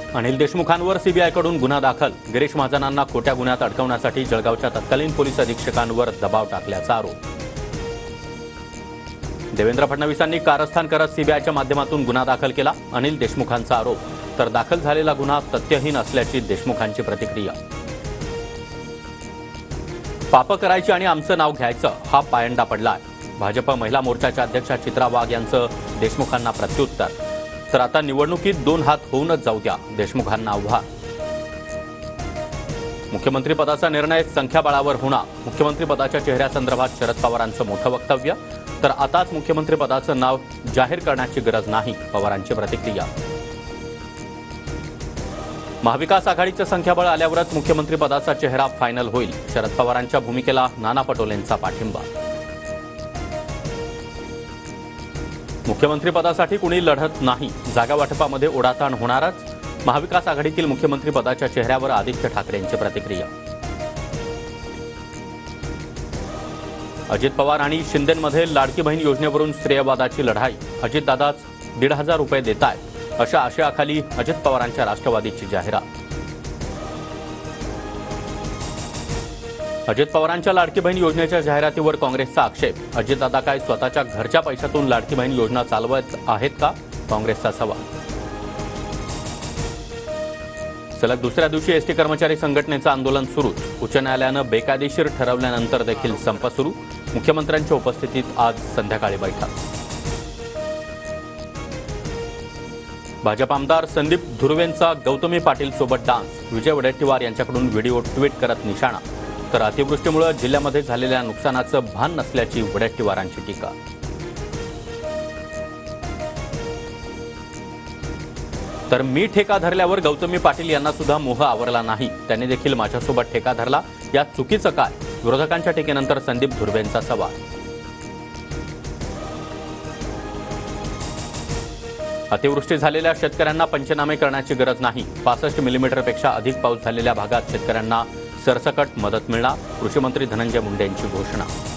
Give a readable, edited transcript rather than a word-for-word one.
अनिल देशमुखांवर सीबीआयकडून गुन्हा दाखल. गिरीश महाजनांना खोट्या गुन्ह्यात अडकवण्यासाठी जळगावच्या तत्कालीन पोलीस अधीक्षकांवर दबाव टाकल्याचा आरोप. देवेंद्र फडणवीसांनी कारस्थान करत सीबीआयच्या माध्यमातून गुन्हा दाखल केला. अनिल देशमुखांचा आरोप. तर दाखल झालेला गुन्हा तथ्यहीन असल्याची देशमुखांची प्रतिक्रिया. पाप करायची आणि आमचं नाव घ्यायचं हा पायंडा पडलाय. भाजप महिला मोर्चाच्या अध्यक्षा चित्रा वाघ यांचं देशमुखांना प्रत्युत्तर. तर आता निवडणुकीत 2 हात होऊनच जाऊ द्या, देशमुखांना आव्हान. मुख्यमंत्रीपदाचा निर्णय संख्याबळावर होणार. मुख्यमंत्रीपदाच्या चेहऱ्यासंदर्भात शरद पवारांचं मोठं वक्तव्य. तर आताच मुख्यमंत्रीपदाचं नाव जाहीर करण्याची गरज नाही, पवारांची प्रतिक्रिया. महाविकास आघाडीचं संख्याबळ आल्यावरच मुख्यमंत्रीपदाचा चेहरा फायनल होईल. शरद पवारांच्या भूमिकेला नाना पटोलेंचा पाठिंबा. मुख्यमंत्रीपदासाठी कुणी लढत नाही. जागा वाटपामध्ये ओढाताण होणारच. महाविकास आघाडीतील मुख्यमंत्रीपदाच्या चेहऱ्यावर आदित्य ठाकरेंची प्रतिक्रिया. अजित पवार आणि शिंदेंमध्ये लाडकी बहीण योजनेवरून श्रेयवादाची लढाई. अजितदादाच 1,500 रुपये देतायत अशा आशयाखाली अजित पवारांच्या राष्ट्रवादीची जाहिरात. अजित पवारांच्या लाडकी बहीण योजनेच्या जाहिरातीवर काँग्रेसचा आक्षेप. अजितदादा काय स्वतःच्या घरच्या पैशातून लाडकी बहीण योजना चालवत आहेत का, काँग्रेसचा सवाल. सलग दुसऱ्या दिवशी एसटी कर्मचारी संघटनेचं आंदोलन सुरूच. उच्च न्यायालयानं बेकायदेशीर ठरवल्यानंतर देखील संप सुरू. मुख्यमंत्र्यांच्या उपस्थितीत आज संध्याकाळी बैठक. भाजप आमदार संदीप धुर्वेंचा गौतमी पाटील सोबत डान्स. विजय वडेट्टीवार यांच्याकडून व्हिडिओ ट्विट करत निशाणा. तर अतिवृष्टीमुळे जिल्ह्यामध्ये झालेल्या नुकसानाचं भान नसल्याची वडेट्टीवारांची टीका. तर मी ठेका धरल्यावर गौतमी पाटील यांना सुद्धा मोह आवरला नाही. त्यांनी देखील माझ्यासोबत ठेका धरला. यात चुकीचं काय, विरोधकांच्या टीकेनंतर संदीप धुर्वेंचा सवाल. अतिवृष्टी झालेल्या शेतकऱ्यांना पंचनामे करण्याची गरज नाही. 65 मिलीमीटरपेक्षा अधिक पाऊस झालेल्या भागात शेतकऱ्यांना सरसकट मदत मिळणार. कृषी मंत्री धनंजय मुंडे यांची घोषणा.